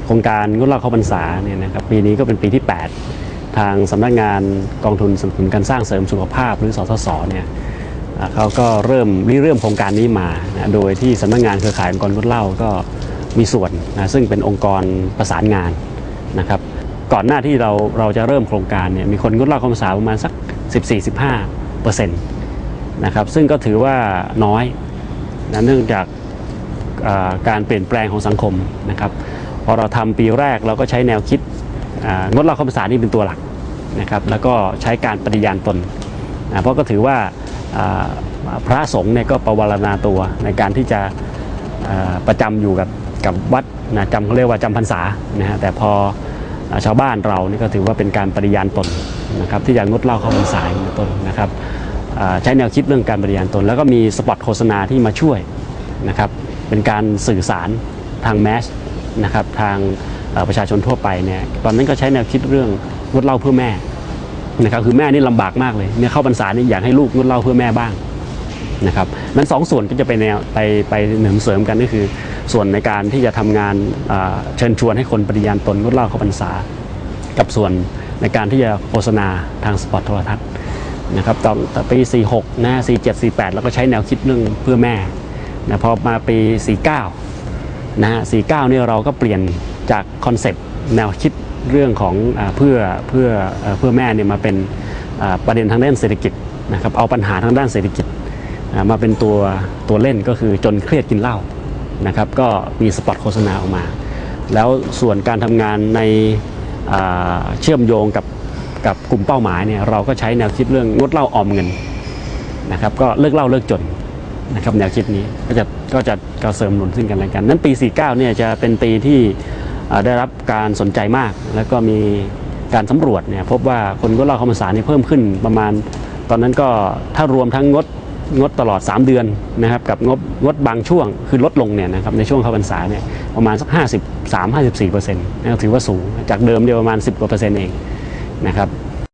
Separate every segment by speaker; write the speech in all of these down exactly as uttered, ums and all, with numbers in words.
Speaker 1: โครงการงดเหล้าเข้าพรรษาเนี่ยนะครับปีนี้ก็เป็นปีที่แปดทางสำนักงานกองทุนสนับสนุนการสร้างเสริมสุขภาพหรือสสสเนี่ยเขาก็เริ่มริเริ่มโครงการนี้มานะโดยที่สำนักงานเครือข่ายองค์กรงดเหล้าก็มีส่วนนะซึ่งเป็นองค์กรประสานงานนะครับก่อนหน้าที่เราเราจะเริ่มโครงการเนี่ยมีคนงดเหล้าเข้าพรรษาประมาณสัก สิบสี่ถึงสิบห้าเปอร์เซ็นต์ นะครับซึ่งก็ถือว่าน้อยนะเนื่องจากการเปลี่ยนแปลงของสังคมนะครับพอเราทำปีแรกเราก็ใช้แนวคิดงดเหล้าเข้าพรรษานี่เป็นตัวหลักนะครับแล้วก็ใช้การปฏิญาณตนนะเพราะก็ถือว่าพระสงฆ์เนี่ยก็ประวรณาตัวในการที่จะประจำอยู่กับกับวัดนะจำเขาเรียกว่าจำพรรษานะฮะแต่พอชาวบ้านเรานี่ก็ถือว่าเป็นการปฏิญาณตนนะครับที่จะงดเหล้าเข้าพรรษาเป็นต้นนะครับใช้แนวคิดเรื่องการปฏิญาณตนแล้วก็มีสปอตโฆษณาที่มาช่วยนะครับเป็นการสื่อสารทางแมสนะครับทางประชาชนทั่วไปเนี่ยตอนนั้นก็ใช้แนวคิดเรื่องงดเหล้าเพื่อแม่นะครับคือแม่นี่ลำบากมากเลยเนี่ยเข้าพรรษานี่อยากให้ลูกงดเหล้าเพื่อแม่บ้างนะครับนั้นสองส่วนก็จะไปแนวไปไปหนุนเสริมกันก็คือส่วนในการที่จะทำงานเชิญชวนให้คนปฏิญาณตนงดเหล้าเข้าพรรษากับส่วนในการที่จะโฆษณาทางสปอตโทรทัศน์นะครับตอนปีสี่หกนะสี่เจ็ดสี่แปดแล้วก็ใช้แนวคิดเรื่องเพื่อแม่นะพอมาปีสี่เก้านะฮะสี่เก้าเนี่ยเราก็เปลี่ยนจากคอนเซปต์แนวคิดเรื่องของเพื่อเพื่อเพื่อแม่เนี่ยมาเป็นประเด็นทางด้านเศรษฐกิจนะครับเอาปัญหาทางด้านเศรษฐกิจมาเป็นตัวตัวเล่นก็คือจนเครียดกินเหล้านะครับก็มีสปอตโฆษณาออกมาแล้วส่วนการทำงานในเชื่อมโยงกับกับกลุ่มเป้าหมายเนี่ยเราก็ใช้แนวคิดเรื่องงดเหล้าออมเงินนะครับก็เลิกเหล้าเลิกจนนะครับแนวคิดนี้ก็จะก็จะก็เสริมหนุนซึ่งกันและกันนั้นปีสี่สิบเก้าเนี่ยจะเป็นปีที่ได้รับการสนใจมากแล้วก็มีการสำรวจเนี่ยพบว่าคนงดเหล้าเข้าพรรษาเนี่ยเพิ่มขึ้นประมาณตอนนั้นก็ถ้ารวมทั้งงดงดตลอดสามเดือนนะครับกับงดงดบางช่วงคือลดลงเนี่ยนะครับในช่วงเข้าพรรษาเนี่ยประมาณสักห้าสิบสาม ห้าสิบสี่เปอร์เซ็นต์นะถือว่าสูงจากเดิมเดียวประมาณสิบกว่าเปอร์เซ็นต์เองนะครับ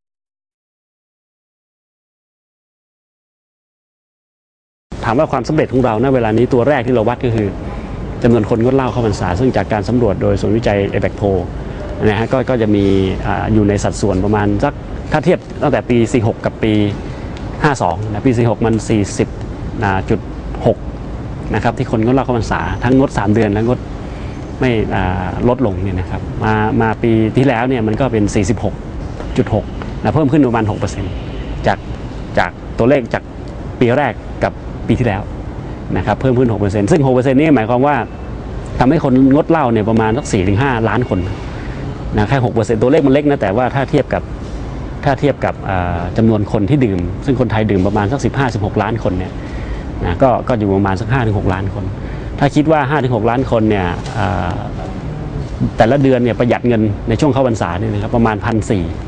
Speaker 1: ถามว่าความสำเร็จของเราณเวลานี้ตัวแรกที่เราวัดก็คือจำนวนคนงดเหล้าเข้าพรรษาซึ่งจากการสำรวจโดยศูนย์วิจัยเอเบกโพนะฮะ ก, ก็จะมีอยู่ในสัดส่วนประมาณสักถ้าเทียบตั้งแต่ปีสี่สิบหกกับปีห้าสิบสองนะปีสี่สิบหกมัน สี่สิบจุดหก นะครับที่คนงดเหล้าเข้าพรรษาทั้งงดสามเดือนและงดไม่ลดลงเนี่ยนะครับมามาปีที่แล้วเนี่ยมันก็เป็น สี่สิบหกจุดหก นะเพิ่มขึ้นประมาณ หกเปอร์เซ็นต์ จากจากตัวเลขจากปีแรกกับปีที่แล้วนะครับเพิ่มขึ้น หกเปอร์เซ็นต์ ซึ่ง หกเปอร์เซ็นต์ นี่หมายความว่าทำให้คนงดเหล้าเนี่ยประมาณสัก สี่ถึงห้า ล้านคนนะแค่ หกเปอร์เซ็นต์ ตัวเลขมันเล็กนะแต่ว่าถ้าเทียบกับถ้าเทียบกับจำนวนคนที่ดื่มซึ่งคนไทยดื่มประมาณสัก สิบห้าถึงสิบหก ล้านคนเนี่ยนะก็ก็อยู่ประมาณสัก ห้าถึงหก ล้านคนถ้าคิดว่า ห้าถึงหก ล้านคนเนี่ยแต่ละเดือนเนี่ยประหยัดเงินในช่วงเข้าพรรษาเนี่ยนะครับประมาณ หนึ่งพันสี่ร้อย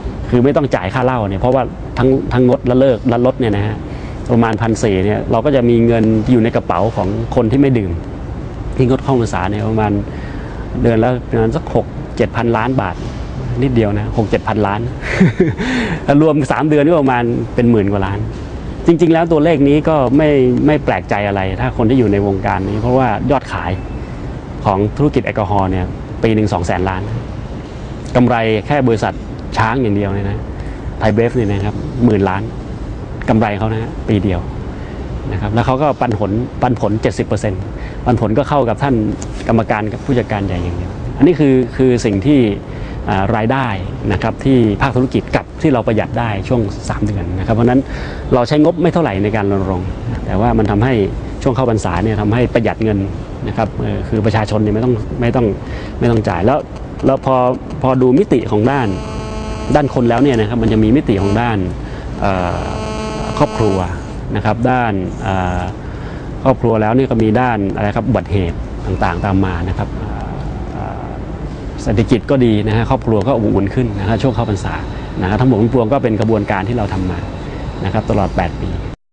Speaker 1: คือไม่ต้องจ่ายค่าเหล้าเนี่ยเพราะว่าทั้งทั้งงดและเลิกและลดเนี่ยนะฮะประมาณ หนึ่งพันสี่ร้อย เนี่ยเราก็จะมีเงินอยู่ในกระเป๋าของคนที่ไม่ดื่มที่งดเข้าพรรษาเนี่ยประมาณเดือนละประมาณสัก หกเจ็ดพัน ล้านบาทนิดเดียวนะ หกเจ็ดพัน ล้าน รวมสามเดือนนี่ประมาณเป็นหมื่นกว่าล้านจริงๆแล้วตัวเลขนี้ก็ไม่ไม่แปลกใจอะไรถ้าคนที่อยู่ในวงการนี้เพราะว่ายอดขายของธุรกิจแอลกอฮอล์เนี่ยปีหนึ่งสองแสนล้านกำไรแค่บริษัทช้างอย่างเดียวเนี่ยนะไทยเบฟเนี่ยนะครับหมื่นล้านกำไรเขานะปีเดียวนะครับแล้วเขาก็ปันผลปันผล เจ็ดสิบเปอร์เซ็นต์ ปันผลก็เข้ากับท่านกรรมการกับผู้จัดการใหญ่อย่างเดียวอันนี้คือคือสิ่งที่รายได้นะครับที่ภาคธุรกิจกับที่เราประหยัดได้ช่วงสามเดือนนะครับเพราะนั้นเราใช้งบไม่เท่าไหร่ในการรณรงค์แต่ว่ามันทำให้ช่วงเข้าพรรษาเนี่ยทำให้ประหยัดเงินนะครับคือประชาชนเนี่ยไม่ต้องไม่ต้องไม่ต้องจ่ายแล้วแล้วพอพอดูมิติของด้านด้านคนแล้วเนี่ยนะครับมันจะมีมิติของด้านครอบครัวนะครับด้านครอบครัวแล้วนี่ก็มีด้านอะไรครับอุบัติเหตุต่างๆตามมานะครับเศรษฐกิจก็ดีนะฮะครอบครัวก็อบอุ่นขึ้นนะฮะช่วงเข้าพรรษานะครับทั้งหมดทั้งปวงก็เป็นกระบวนการที่เราทำมานะครับตลอดแปดปี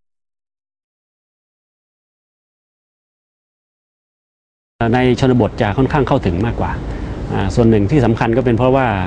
Speaker 1: ในชนบทจะค่อนข้างเข้าถึงมากกว่าส่วนหนึ่งที่สำคัญก็เป็นเพราะว่า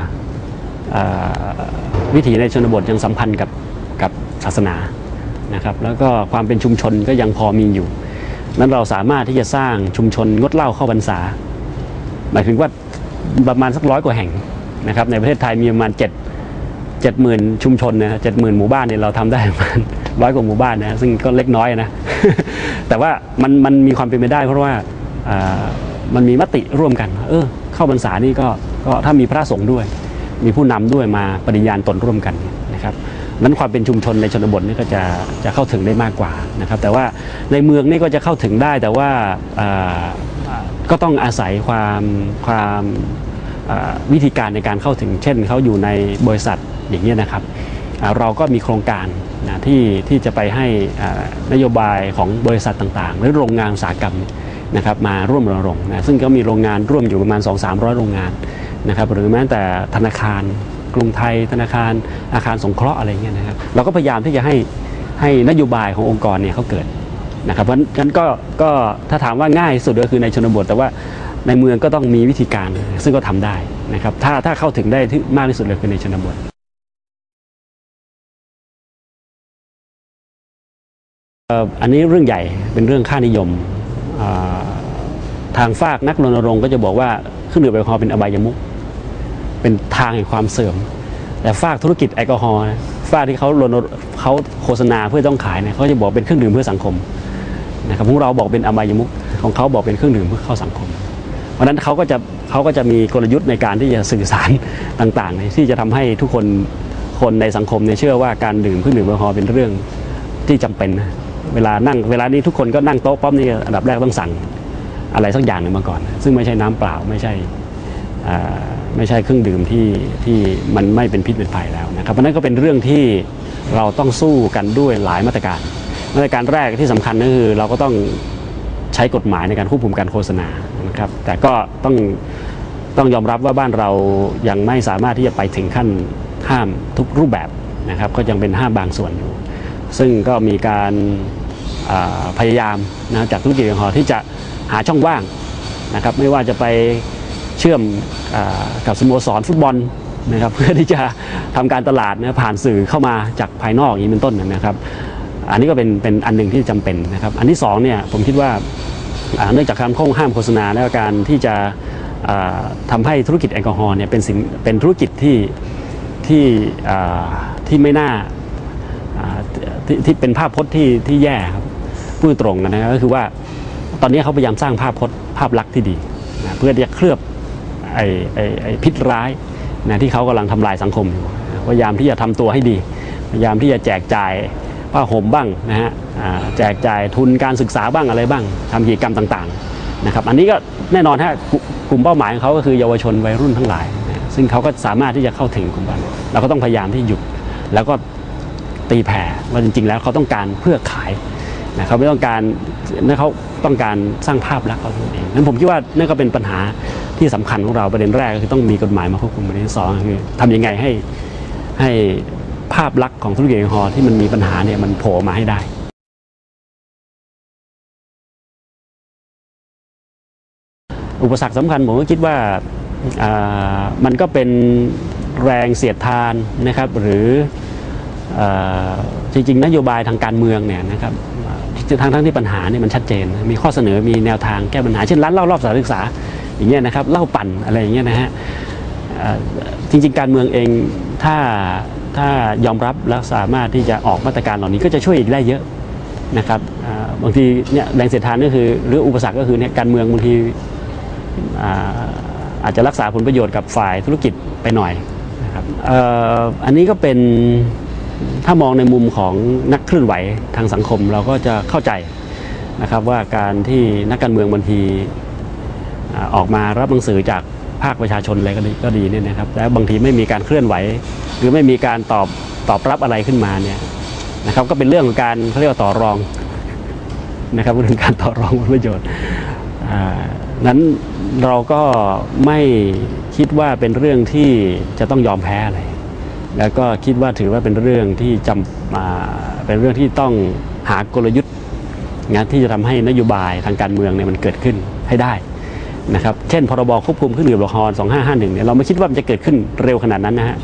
Speaker 1: วิถีในชนบทยังสัมพันธ์กับกับศาสนานะครับแล้วก็ความเป็นชุมชนก็ยังพอมีอยู่นั้นเราสามารถที่จะสร้างชุมชนงดเหล้าเข้าพรรษาหมายถึงว่าประมาณสักร้อยกว่าแห่งนะครับในประเทศไทยมีประมาณเจ็ดเจ็ดหมื่นชุมชนนะเจ็ดหมื่นหมู่บ้านเนี่ยเราทำได้ประมาณร้อยกว่าหมู่บ้านนะซึ่งก็เล็กน้อยนะ แต่ว่ามันมันมีความเป็นไปได้เพราะว่ามันมีมติร่วมกันเออเข้าพรรษานี่ก็ก็ถ้ามีพระสงฆ์ด้วยมีผู้นำด้วยมาปฏิญาณตนร่วมกันนะครับนั้นความเป็นชุมชนในชนบทนี่ก็จะจะเข้าถึงได้มากกว่านะครับแต่ว่าในเมืองนี่ก็จะเข้าถึงได้แต่ว่าก็ต้องอาศัยความความวิธีการในการเข้าถึงเช่นเขาอยู่ในบริษัทอย่างนี้นะครับเราก็มีโครงการนะที่ที่จะไปให้นโยบายของบริษัทต่างๆหรือโรงงานอุตสาหกรรมนะครับมาร่วมรณรงค์นะซึ่งก็มีโรงงานร่วมอยู่ประมาณ สองถึงสามร้อย โรงงานนะครับหรือแม้แต่ธนาคารกรุงไทยธนาคารอาคารสงเคราะห์อะไรเงี้ยนะครับเราก็พยายามที่จะให้ให้นโยบายขององค์กรเนี่ยเขาเกิดนะครับเพราะฉะนั้นก็ก็ถ้าถามว่าง่ายสุดก็คือในชนบทแต่ว่าในเมืองก็ต้องมีวิธีการซึ่งก็ทำได้นะครับถ้าถ้าเข้าถึงได้ที่มากที่สุดเลยคือในชนบทอันนี้เรื่องใหญ่เป็นเรื่องค่านิยมทางฝากนักรณรงค์ก็จะบอกว่าเครื่องดื่มแอลกอฮอล์เป็นอบายมุขเป็นทางแห่งความเสื่อมแต่ฝากธุรกิจแอลกอฮอล์ฝากที่เขารณเขาโฆษณาเพื่อต้องขายเนี่ยเขาจะบอกเป็นเครื่องดื่มเพื่อสังคมนะครับพวกเราบอกเป็นอบายมุขของเขาบอกเป็นเครื่องดื่มเพื่อเข้าสังคมเพราะฉะนั้นเขาก็จะเขาก็จะมีกลยุทธ์ในการที่จะสื่อสารต่างๆที่จะทำให้ทุกคนคนในสังคมเนี่ยเชื่อว่าการดื่มเครื่องดื่มแอลกอฮอล์เป็นเรื่องที่จำเป็นเวลานั่งเวลานี้ทุกคนก็นั่งโต๊ะป๊อปนี่อันดับแรกต้องสั่งอะไรสักอย่างหนึ่งมาก่อนซึ่งไม่ใช่น้ำเปล่าไม่ใช่ไม่ใช่เครื่องดื่มที่ที่มันไม่เป็นพิษเป็นภัยแล้วนะครับเพราะนั้นก็เป็นเรื่องที่เราต้องสู้กันด้วยหลายมาตรการมาตรการแรกที่สำคัญก็คือเราก็ต้องใช้กฎหมายในการควบคุมการโฆษณานะครับแต่ก็ต้องต้องยอมรับว่าบ้านเรายังไม่สามารถที่จะไปถึงขั้นห้ามทุกรูปแบบนะครับก็ยังเป็นห้ามบางส่วนอยู่ซึ่งก็มีการพยายามนะจากธุรกิจแอลกอฮอล์ที่จะหาช่องว่างนะครับไม่ว่าจะไปเชื่อมกับสโมสรฟุตบอลนะครับเพื่อที่จะทำการตลาดนะผ่านสื่อเข้ามาจากภายนอกอย่างนี้เป็นต้นนะครับอันนี้ก็เป็นเป็นอันหนึ่งที่จำเป็นนะครับอันที่สองเนี่ยผมคิดว่าเนื่องจากการข้องห้ามโฆษณาและการที่จะทำให้ธุรกิจแอลกอฮอล์เนี่ยเป็นสิ่งเป็นธุรกิจที่ที่ที่ไม่น่าที่ที่เป็นภาพพจน์ที่ที่แย่ครับพูดตรงกันนะครับก็คือว่าตอนนี้เขาพยายามสร้างภาพพจน์ภาพลักษณ์ที่ดีนะเพื่อที่จะเคลือบไอ้ไอ้ไอ้พิษร้ายนะที่เขากำลังทำลายสังคมอยู่พยายามที่จะทำตัวให้ดีพยายามที่จะแจกจ่ายผ้าห่มบ้างนะฮะแจกจ่ายทุนการศึกษาบ้างอะไรบ้างทำกิจกรรมต่างๆนะครับอันนี้ก็แน่นอนฮะกลุ่มเป้าหมายของเขาก็คือเยาวชนวัยรุ่นทั้งหลายนะซึ่งเขาก็สามารถที่จะเข้าถึงกลุ่มนั้นเราก็ต้องพยายามที่หยุดแล้วก็ตีแผ่ว่าจริงๆแล้วเขาต้องการเพื่อขายนะเขาไม่ต้องการนั่นเขาต้องการสร้างภาพลักษณ์เขาเองนั้นผมคิดว่านั่นก็เป็นปัญหาที่สำคัญของเราประเด็นแรกก็คือต้องมีกฎหมายมาควบคุมประเด็นที่สองคือทำยังไงให้ให้ภาพลักษณ์ของธุรกิจแอลกอฮอล์ที่มันมีปัญหาเนี่ยมันโผล่มาให้ได้อุปสรรคสำคัญผมก็คิดว่ามันก็เป็นแรงเสียดทานนะครับหรือจริงๆนโยบายทางการเมืองเนี่ยนะครับทั้งทั้งที่ปัญหาเนี่ยมันชัดเจนมีข้อเสนอมีแนวทางแก้ปัญหาเช่นร้านเหล้ารอบสถานศึกษาอย่างเงี้ยนะครับเหล้าปั่นอะไรอย่างเงี้ยนะฮะจริงๆการเมืองเองถ้าถ้ายอมรับและสามารถที่จะออกมาตรการเหล่านี้ก็จะช่วยอีกได้เยอะนะครับบางทีเนี่ยแรงเสียดทานก็คือหรืออุปสรรคก็คือเนี่ยการเมืองบางทีอาจจะรักษาผลประโยชน์กับฝ่ายธุรกิจไปหน่อยนะครับอันนี้ก็เป็นถ้ามองในมุมของนักเคลื่อนไหวทางสังคมเราก็จะเข้าใจนะครับว่าการที่นักการเมืองบางทีออกมารับหนังสือจากภาคประชาชนอะไรก็ดีเนี่ยนะครับแต่บางทีไม่มีการเคลื่อนไหวหรือไม่มีการตอบตอบรับอะไรขึ้นมาเนี่ยนะครับก็เป็นเรื่องของการเขาเรียกว่าต่อรองนะครับเรื่องการต่อรองผลประโยชน์นั้นเราก็ไม่คิดว่าเป็นเรื่องที่จะต้องยอมแพ้อะไรแล้วก็คิดว่าถือว่าเป็นเรื่องที่จำเป็นเรื่องที่ต้องหากลยุทธ์งานที่จะทำให้นโยบายทางการเมืองเนี่ยมันเกิดขึ้นให้ได้นะครับเช่นพรบควบคุมเครื่องดื่มแอลกอฮอล์สองห้าห้าหนึ่งเนี่ยเราไม่คิดว่ามันจะเกิดขึ้นเร็วขนาดนั้นนะฮะ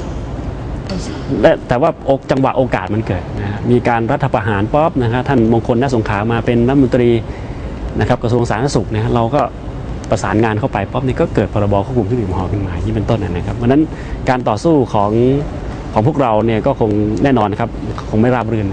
Speaker 1: แต่ว่าจังหวะโอกาสมันเกิดนะฮะมีการรัฐประหารป๊อบนะครับท่านมงคลณสงขลามาเป็นรัฐมนตรีนะครับกระทรวงสาธารณสุขเนี่ยเราก็ประสานงานเข้าไปป๊อบนี่ก็เกิดพรบควบคุมเครื่องดื่มแอลกอฮอล์ขึ้นมาที่เป็นต้นนะครับเพราะฉะนั้นการต่อสู้ของของพวกเราเนี่ยก็คงแน่นอนนะครับคงไม่ราบรื่น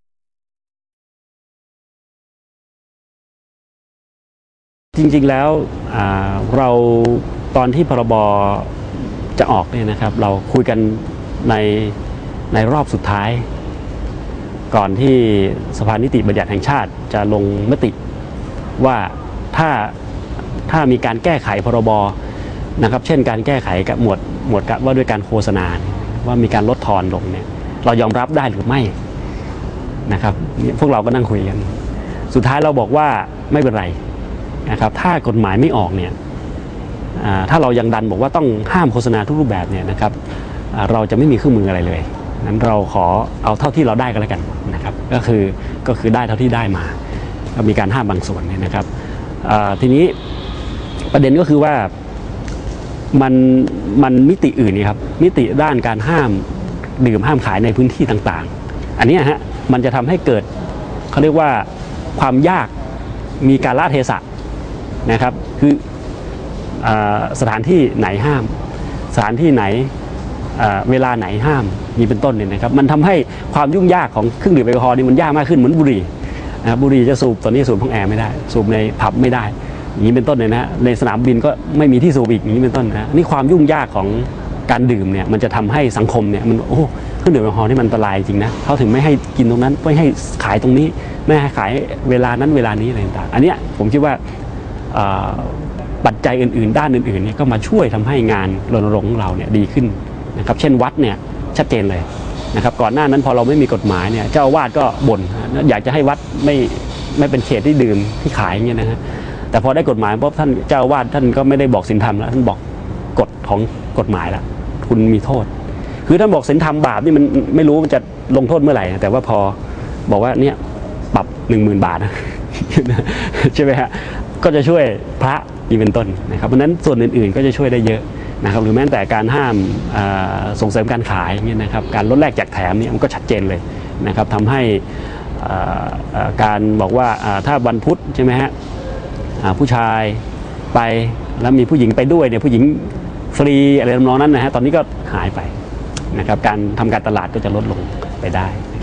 Speaker 1: จริงๆแล้วเราตอนที่พรบจะออกเนี่ยนะครับเราคุยกันในในรอบสุดท้ายก่อนที่สภานิติบัญญัติแห่งชาติจะลงมติว่าถ้าถ้ามีการแก้ไขพรบนะครับเช่นการแก้ไขกับหมวดหมวดว่าด้วยการโฆษณาว่ามีการลดทอนลงเนี่ยเรายอมรับได้หรือไม่นะครับพวกเราก็นั่งคุยกันสุดท้ายเราบอกว่าไม่เป็นไรนะครับถ้ากฎหมายไม่ออกเนี่ยถ้าเรายังดันบอกว่าต้องห้ามโฆษณาทุกรูปแบบเนี่ยนะครับเราจะไม่มีเครื่องมืออะไรเลยนั้นเราขอเอาเท่าที่เราได้ก็แล้วกันนะครับก็คือก็คือได้เท่าที่ได้มาก็มีการห้ามบางส่วนเนี่ยนะครับทีนี้ประเด็นก็คือว่ามันมันมิติอื่นนี่ครับมิติด้านการห้ามดื่มห้ามขายในพื้นที่ต่างๆอันนี้ฮะมันจะทำให้เกิดเขาเรียกว่าความยากมีการละเทศะนะครับคือสถานที่ไหนห้ามสถานที่ไหนเวลาไหนห้ามมีเป็นต้นเนี่ยนะครับมันทำให้ความยุ่งยากของเครื่องดื่มแอลกอฮอล์นี่มันยากมากขึ้นเหมือนบุหรี่นะบุหรี่จะสูบตอนนี้สูบห้องแอร์ไม่ได้สูบในผับไม่ได้อย่างนี้เป็นต้นเลยนะในสนามบินก็ไม่มีที่สูบอีกอย่างนี้เป็นต้นนะนี่ความยุ่งยากของการดื่มเนี่ยมันจะทำให้สังคมเนี่ยมันโอ้เครื่องดื่มแอลกอฮอล์นี่มันอันตรายจริงนะเขาถึงไม่ให้กินตรงนั้นไม่ให้ขายตรงนี้ไม่ให้ขายเวลานั้นเวลานี้อะไรต่างๆอันเนี้ยผมคิดว่าปัจจัยอื่นๆด้านอื่นๆเนี่ยก็มาช่วยทำให้งานรณรงค์ของเราเนี่ยดีขึ้นนะครับเช่นวัดเนี่ยชัดเจนเลยนะครับก่อนหน้านั้นพอเราไม่มีกฎหมายเนี่ยเจ้าอาวาสก็บ่นอยากจะให้วัดไม่ไม่เป็นเขตที่ดื่มที่ขายอย่างเงี้ยนะฮะแต่พอได้กฎหมายปุ๊บท่านเจ้าอาวาสท่านก็ไม่ได้บอกศีลธรรมแล้วท่านบอกกฎของกฎหมายแล้วคุณมีโทษคือท่านบอกศีลธรรมบาปนี่มันไม่รู้มันจะลงโทษเมื่อไหร่แต่ว่าพอบอกว่าเนี่ยปรับหนึ่งหมื่นบาทนะใช่ไหมฮะก็จะช่วยพระนี่เป็นต้นนะครับเพราะนั้นส่วนอื่นๆก็จะช่วยได้เยอะนะครับหรือแม้แต่การห้ามส่งเสริมการขายเนี่ยนะครับการลดแลกแจกแถมเนี่ยมันก็ชัดเจนเลยนะครับทำให้การบอกว่าถ้าวันพุธใช่ไหมฮะผู้ชายไปแล้วมีผู้หญิงไปด้วยเนี่ยผู้หญิงฟรีอะไรทำนองนั้นนะฮะตอนนี้ก็หายไปนะครับการทำการตลาดก็จะลดลงไปได้